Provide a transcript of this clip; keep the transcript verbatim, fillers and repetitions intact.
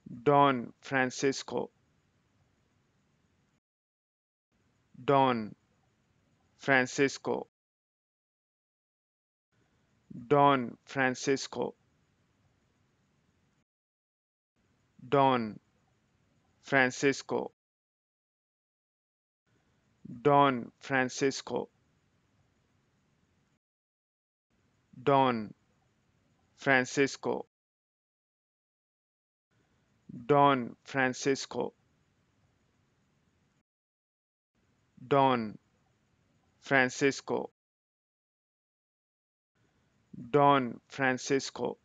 Don Francisco, Don Francisco, Don Francisco, Don Francisco, Don Francisco, Don Francisco, Don Francisco, Don Francisco, Don Francisco,